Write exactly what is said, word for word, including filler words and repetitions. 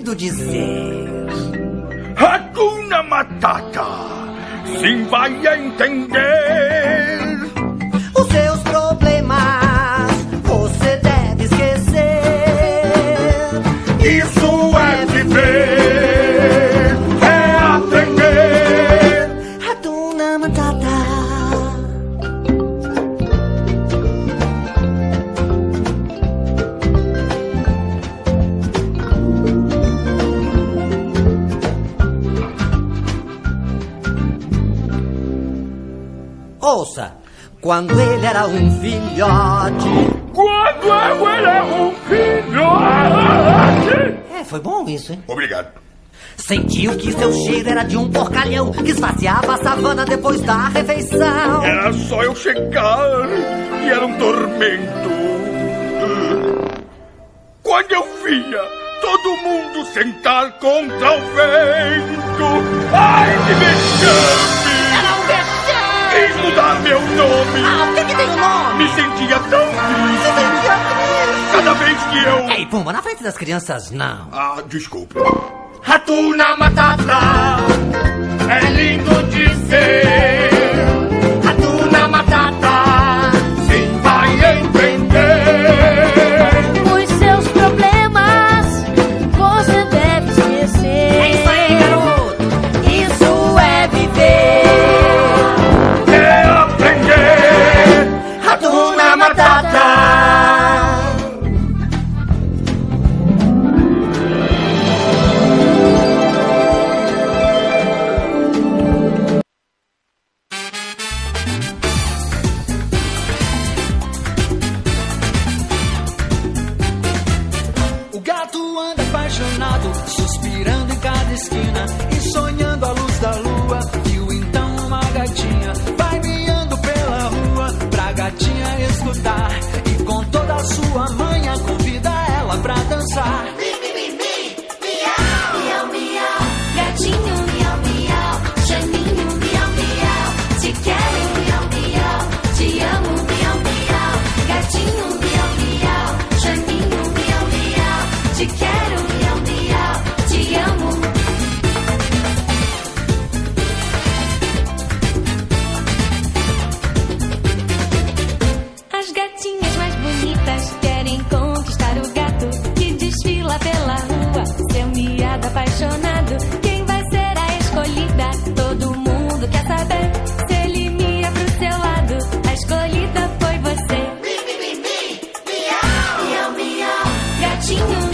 lindo dizer. Hakuna Matata, sim vai entender. Os seus problemas você deve esquecer. Isso é viver, é aprender. Hakuna Matata. Ouça, quando ele era um filhote. Quando eu era um filhote. É, foi bom isso, hein? Obrigado. Sentiu que seu cheiro era de um porcalhão que esvaziava a savana depois da refeição. Era só eu chegar e era um tormento. Quando eu via todo mundo sentar contra o vento. Ai, que vexame! Era um vexame! Quis mudar meu nome. Ah, o que que tem o nome? Me sentia tão triste. Me sentia triste. Cada vez que eu... Ei, Pumba, na frente das crianças, não. Ah, desculpe. Hakuna Matata, é lindo dizer. Hakuna Matata, sim vai entender. Os seus problemas você deve esquecer. É isso aí, garoto. Isso é viver, É aprender. Hakuna Matata. O gato anda apaixonado, suspirando em cada esquina e sonhando a luz da lua. Viu então uma gatinha, vai miando pela rua pra gatinha escutar. E com toda a sua manha convida ela pra dançar. miau, miau, gatinho, miau, miau, Janinho, miau, miau, te quero, miau, miau, te amo, miau, miau, gatinho, miau, miau, Janinho, miau, miau, te quero, miau, miau, te amo. As gatinhas mais bonitas querem conquistar o gato que desfila pela rua, seu miado apaixonado. Quem vai ser a escolhida? Todo mundo quer saber. Se ele mia pro seu lado, a escolhida foi você. Miau, miau, gatinho.